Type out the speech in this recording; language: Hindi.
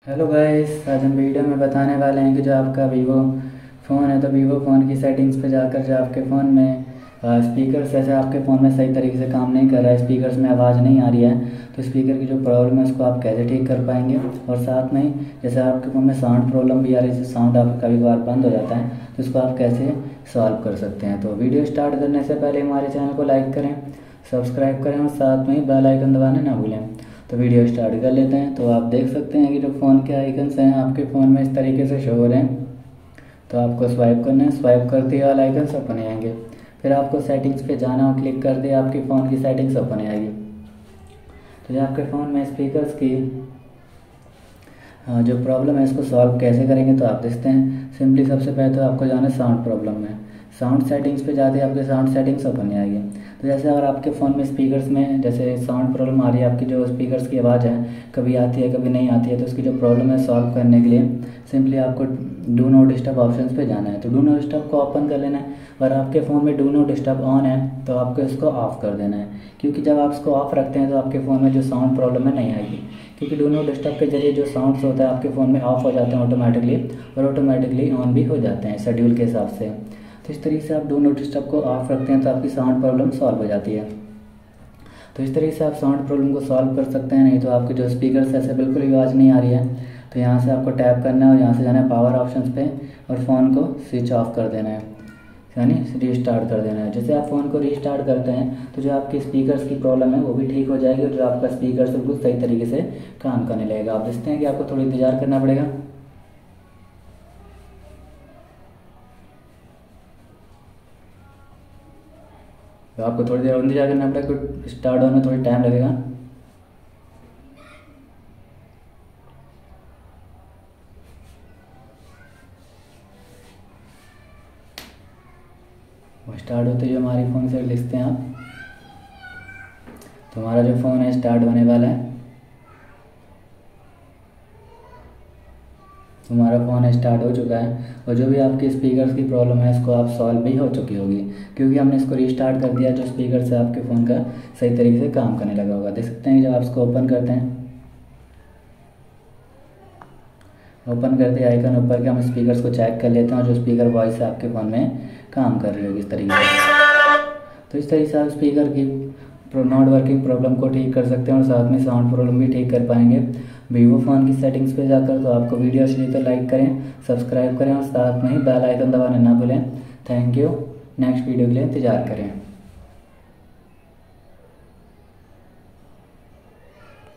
हेलो गाइस, आज हम वीडियो में बताने वाले हैं कि जो आपका वीवो फ़ोन है तो वीवो फ़ोन की सेटिंग्स पे जाकर जो आपके फ़ोन में स्पीकर्स जैसे आपके फ़ोन में सही तरीके से काम नहीं कर रहा है, स्पीकर्स में आवाज़ नहीं आ रही है, तो स्पीकर की जो प्रॉब्लम है उसको आप कैसे ठीक कर पाएंगे। और साथ में जैसे आपके फ़ोन में साउंड प्रॉब्लम भी आ रही है, जैसे साउंड आपका कभी कभार बंद हो जाता है, तो इसको आप कैसे सॉल्व कर सकते हैं। तो वीडियो स्टार्ट करने से पहले हमारे चैनल को लाइक करें, सब्सक्राइब करें और साथ में बेल आइकन दबाना ना भूलें। तो वीडियो स्टार्ट कर लेते हैं। तो आप देख सकते हैं कि जो फ़ोन के आइकन्स हैं आपके फ़ोन में इस तरीके से शो हो रहे हैं। तो आपको स्वाइप करना है, स्वाइप करते ही ऑल आइकन्स ओपन आएंगे। फिर आपको सेटिंग्स पे जाना और क्लिक कर दिया, आपके फ़ोन की सेटिंग्स ओपन आएगी। तो जो आपके फ़ोन में स्पीकर्स की जो प्रॉब्लम है इसको सॉल्व कैसे करेंगे, तो आप देखते हैं। सिंपली सबसे पहले तो आपको जाना है साउंड प्रॉब्लम में। साउंड सेटिंग्स पे जाते ही आपके साउंड सेटिंग्स ओपन आएगी। तो जैसे अगर आपके फ़ोन में स्पीकर्स में जैसे साउंड प्रॉब्लम आ रही है, आपकी जो स्पीकर्स की आवाज़ है कभी आती है कभी नहीं आती है, तो उसकी जो प्रॉब्लम है सॉल्व करने के लिए सिंपली आपको डू नॉट डिस्टर्ब ऑप्शंस पे जाना है। तो डू नॉट डिस्टर्ब को ओपन कर लेना है। और आपके फ़ोन में डू नॉट डिस्टर्ब ऑन है तो आपको इसको ऑफ़ कर देना है, क्योंकि जब आप इसको ऑफ़ रखते हैं तो आपके फ़ोन में जो साउंड प्रॉब्लम है नहीं आएगी। क्योंकि डू नॉट डिस्टर्ब के जरिए जो साउंड्स होता है आपके फ़ोन में ऑफ हो जाते हैं ऑटोमेटिकली, और ऑटोमेटिकली ऑन भी हो जाते हैं शेड्यूल के हिसाब से। तो इस तरीके से आप डू नॉट डिस्टर्ब को ऑफ रखते हैं तो आपकी साउंड प्रॉब्लम सॉल्व हो जाती है। तो इस तरीके से आप साउंड प्रॉब्लम को सॉल्व कर सकते हैं। नहीं तो आपके जो स्पीकर्स ऐसे बिल्कुल भी आवाज़ नहीं आ रही है, तो यहाँ से आपको टैप करना है और यहाँ से जाना है पावर ऑप्शंस पे और फ़ोन को स्विच ऑफ कर देना है, यानी रीस्टार्ट कर देना है। जैसे आप फ़ोन को रीस्टार्ट करते हैं तो जो आपकी स्पीकर्स की प्रॉब्लम है वो भी ठीक हो जाएगी और जो आपका स्पीकर बिल्कुल सही तरीके से काम करने लगेगा। आप देखते हैं कि आपको थोड़ी इंतज़ार करना पड़ेगा। तो आपको थोड़ी देर इंतजार करना पड़ेगा, क्योंकि स्टार्ट होने में थोड़ी टाइम लगेगा। वो स्टार्ट होते ही हमारी फ़ोन से लिखते हैं आप, तो हमारा जो फ़ोन है स्टार्ट होने वाला है। तो हमारा फ़ोन स्टार्ट हो चुका है और जो भी आपकी स्पीकर्स की प्रॉब्लम है इसको आप सॉल्व भी हो चुकी होगी, क्योंकि हमने इसको रीस्टार्ट कर दिया। जो स्पीकर से आपके फ़ोन का सही तरीके से काम करने लगा होगा। देख सकते हैं जब आप इसको ओपन करते हैं, ओपन करते आइकन ऊपर के हम स्पीकर्स को चेक कर लेते हैं और जो स्पीकर वॉइस है आपके फ़ोन में काम कर रही होगी इस तरीके से। तो इस तरीके से आप स्पीकर की नॉट वर्किंग प्रॉब्लम को ठीक कर सकते हैं और साथ में साउंड प्रॉब्लम भी ठीक कर पाएंगे वीवो फ़ोन की सेटिंग्स पे जाकर। तो आपको वीडियो अच्छी लगी तो लाइक करें, सब्सक्राइब करें और साथ में ही बेल आइकन दबाना ना भूलें। Thank you. नेक्स्ट वीडियो के लिए इंतज़ार करें।